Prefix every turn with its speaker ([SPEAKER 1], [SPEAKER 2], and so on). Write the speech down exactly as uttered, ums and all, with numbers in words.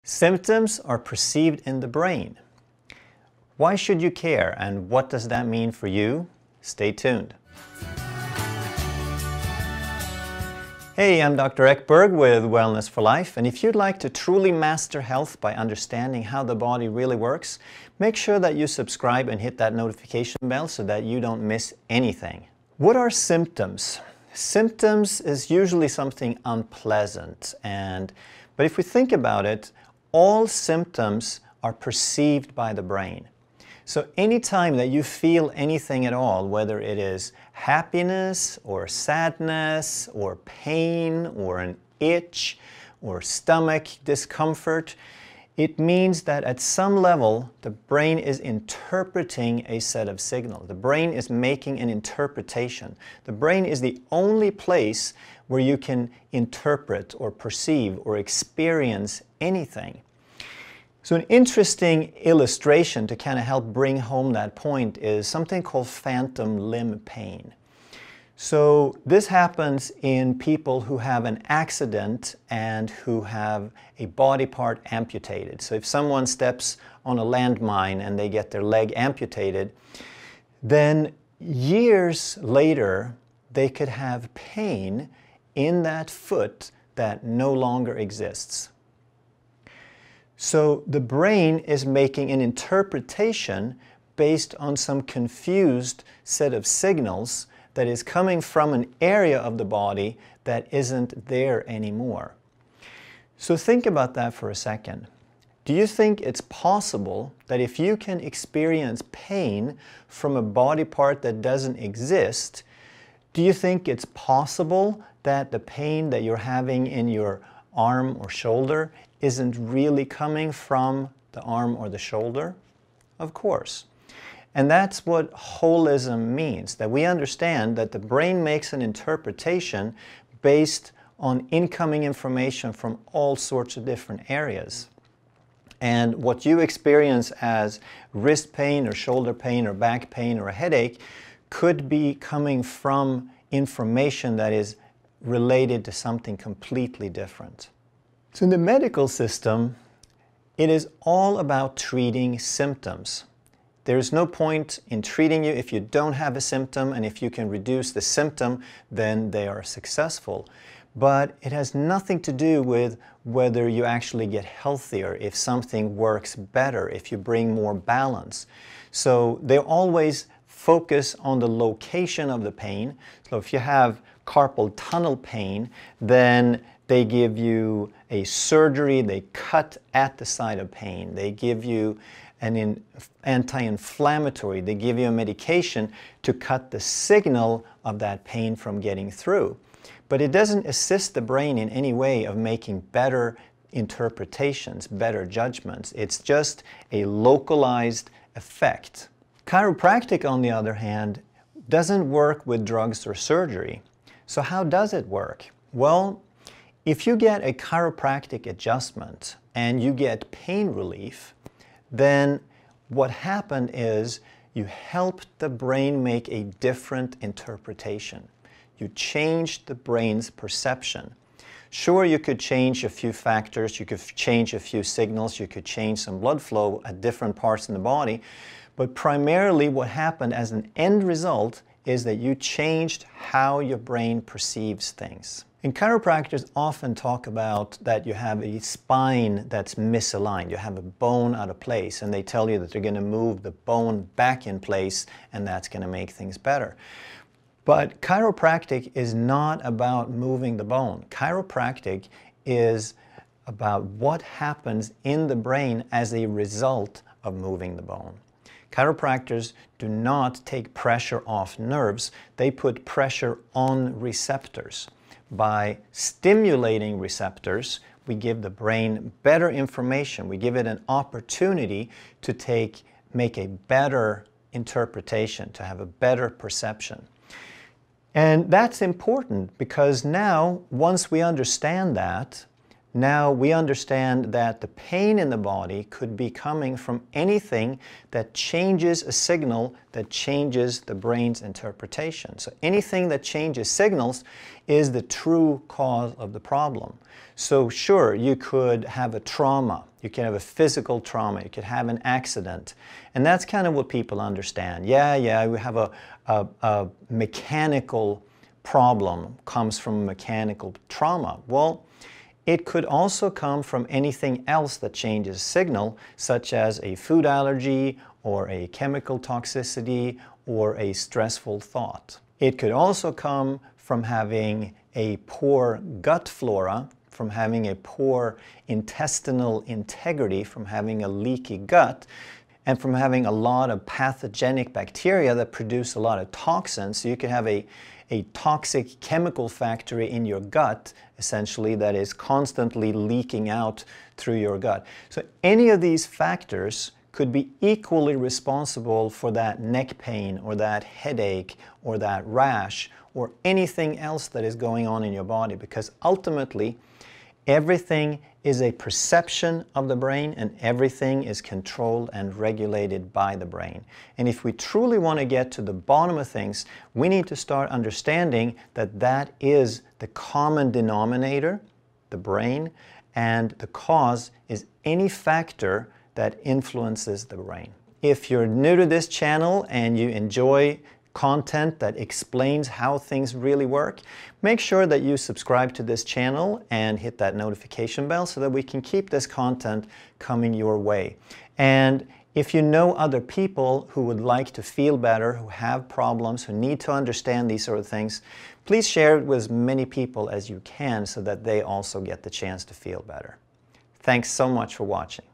[SPEAKER 1] Symptoms are perceived in the brain. Why should you care, and what does that mean for you? Stay tuned. Hey, I'm Doctor Ekberg with Wellness for Life, and if you'd like to truly master health by understanding how the body really works, make sure that you subscribe and hit that notification bell so that you don't miss anything. What are symptoms? Symptoms is usually something unpleasant, and but if we think about it, all symptoms are perceived by the brain. So anytime that you feel anything at all, whether it is happiness or sadness or pain or an itch or stomach discomfort, it means that at some level the brain is interpreting a set of signals. The brain is making an interpretation. The brain is the only place where you can interpret or perceive or experience anything. So an interesting illustration to kind of help bring home that point is something called phantom limb pain. So this happens in people who have an accident and who have a body part amputated. So if someone steps on a landmine and they get their leg amputated, then years later they could have pain in that foot that no longer exists. So the brain is making an interpretation based on some confused set of signals that is coming from an area of the body that isn't there anymore. So think about that for a second. Do you think it's possible that if you can experience pain from a body part that doesn't exist, do you think it's possible that the pain that you're having in your arm or shoulder isn't really coming from the arm or the shoulder? Of course. And that's what holism means, that we understand that the brain makes an interpretation based on incoming information from all sorts of different areas. And what you experience as wrist pain or shoulder pain or back pain or a headache could be coming from information that is related to something completely different. So in the medical system, it is all about treating symptoms. There is no point in treating you if you don't have a symptom, and if you can reduce the symptom, then they are successful. But it has nothing to do with whether you actually get healthier, if something works better, if you bring more balance. So they always focus on the location of the pain. So if you have carpal tunnel pain, then they give you a surgery, they cut at the site of pain. They give you an anti-inflammatory, they give you a medication to cut the signal of that pain from getting through. But it doesn't assist the brain in any way of making better interpretations, better judgments. It's just a localized effect. Chiropractic, on the other hand, doesn't work with drugs or surgery. So how does it work? Well, if you get a chiropractic adjustment and you get pain relief, then what happened is you helped the brain make a different interpretation. You changed the brain's perception. Sure, you could change a few factors, you could change a few signals, you could change some blood flow at different parts in the body, but primarily what happened as an end result is that you changed how your brain perceives things. And chiropractors often talk about that you have a spine that's misaligned. You have a bone out of place, and they tell you that they're going to move the bone back in place, and that's going to make things better. But chiropractic is not about moving the bone. Chiropractic is about what happens in the brain as a result of moving the bone. Chiropractors do not take pressure off nerves, they put pressure on receptors. By stimulating receptors, we give the brain better information. We give it an opportunity to take, make a better interpretation, to have a better perception. And that's important because now, once we understand that, now we understand that the pain in the body could be coming from anything that changes a signal that changes the brain's interpretation. So anything that changes signals is the true cause of the problem. So sure, you could have a trauma, you could have a physical trauma, you could have an accident, and that's kind of what people understand. Yeah, yeah, we have a, a, a mechanical problem comes from mechanical trauma. Well, it could also come from anything else that changes signal, such as a food allergy or a chemical toxicity or a stressful thought. It could also come from having a poor gut flora, from having a poor intestinal integrity, from having a leaky gut, and from having a lot of pathogenic bacteria that produce a lot of toxins. So you could have a a toxic chemical factory in your gut, essentially, that is constantly leaking out through your gut. So any of these factors could be equally responsible for that neck pain or that headache or that rash or anything else that is going on in your body, because ultimately everything is a perception of the brain and everything is controlled and regulated by the brain. And if we truly want to get to the bottom of things, we need to start understanding that that is the common denominator, the brain, and the cause is any factor that influences the brain. If you're new to this channel and you enjoy content that explains how things really work, make sure that you subscribe to this channel and hit that notification bell so that we can keep this content coming your way. And if you know other people who would like to feel better, who have problems, who need to understand these sort of things, please share it with as many people as you can so that they also get the chance to feel better. Thanks so much for watching.